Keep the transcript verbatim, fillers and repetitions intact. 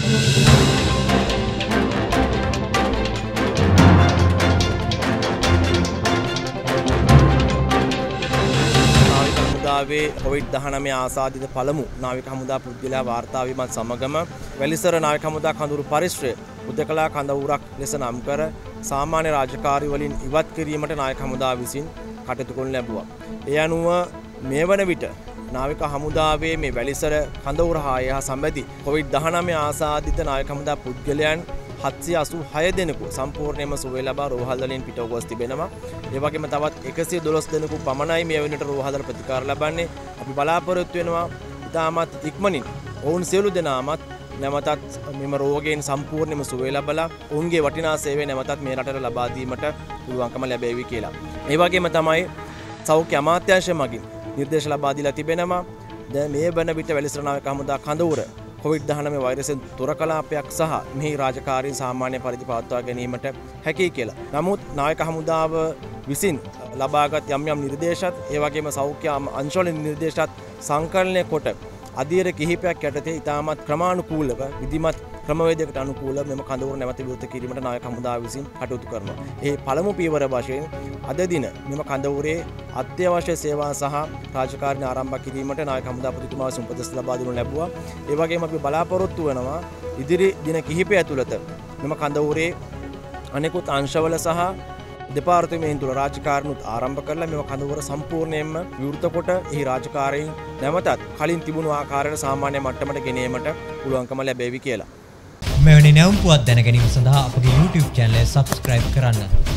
Covid දහනවය ආසාදිත පළමු නාවික හමුදා පුද්ගලයා වාර්තා වීමත් සමගම වැලිසර නාවික හමුදා කඳවුරු පරිශ්‍රය හුදකලා කඳවුරක් ලෙස නම් කර සාමාන්‍ය රාජකාරී වලින් ඉවත් කිරීමට නාවික හමුදා විසින් කටයුතු කරනු ලැබුවා. ඒ අනුව මේ වන විට නාවික හමුදාවේ මේ වැලිසර කඳවුර හා එහා සම්බන්ධි කොවිඩ් දහනවය ආසාදිත නාවික හමුදා පුද්ගලයන් හත්සිය අසූ හය දෙනෙකු සම්පූර්ණයෙන්ම සුවය ලබා රෝහල් වලින් පිටව ගොස් තිබෙනවා. ඒ වගේම තවත් එකසිය දොළොස් දෙනෙකු පමණයි මේ වෙනට රෝහල් වල ප්‍රතිකාර ලබන්නේ. අපි බලාපොරොත්තු වෙනවා ඉතාමත් ඉක්මනින් ඔවුන් සියලු දෙනාමත් නැවතත් මෙම රෝගයෙන් සම්පූර්ණයෙන්ම සුවය ලබලා ඔවුන්ගේ වටිනා සේවය නැවතත් මේ රටට ලබා දීමට පුළුවන්කම ලැබෙවි කියලා. ඒ වගේම තමයි සෞඛ්‍ය අමාත්‍යාංශය මගින් නිර්දේශ ලබා දීලා තිබෙනවා. දැන් මේ වන විට වැලිසර නාවික හමුදා කඳවුර කොවිඩ් දහනවය වෛරසෙන් තොර කලාපයක් සහ මෙහි රාජකාරීන් සාමාන්‍ය පරිදි පවත්වා ගැනීමට හැකි කියලා. නමුත් නාවික හමුදාව විසින් ලබාගත් යම් යම් නිර්දේශත් ඒ වගේම සෞඛ්‍ය අංශවල නිර්දේශත් සංකලනය කොට අධීර කිහිපයක් යටතේ ඉතාමත් ක්‍රමානුකූලව විධිමත් ක්‍රමවේදයකට අනුකූලව මෙම කඳවුර නැවත විවෘත කිරීමට නාවික හමුදාව විසින් කටයුතු කරනවා. ඒ පළමු පියවර වශයෙන් අද දින මෙම කඳවුරේ අත්‍යවශ්‍ය සේවා සහ රාජකාරී ආරම්භ කිරීමට නාවික හමුදා ප්‍රතිතුමා විසින් උපදෙස් ලබා දෙනු ලැබුවා. ඒ වගේම අපි බලාපොරොත්තු වෙනවා ඉදිරි දින කිහිපය ඇතුළත මෙම කඳවුරේ අනෙකුත් අංශවල සහ දෙපාර්තමේන්තුව රාජකාරීනුත් ආරම්භ කරලා මෙම කඳවුර සම්පූර්ණයෙන්ම විවෘත කොට එහි රාජකාරීන් නැවතත් කලින් තිබුණු ආකාරයට සාමාන්‍ය මට්ටමට ගෙනීමට පුළුවන්කම ලැබෙවි කියලා. මෙවැනි නැවුම් පුවත් දැන ගැනීම සඳහා අපගේ YouTube channel එක subscribe කරන්න.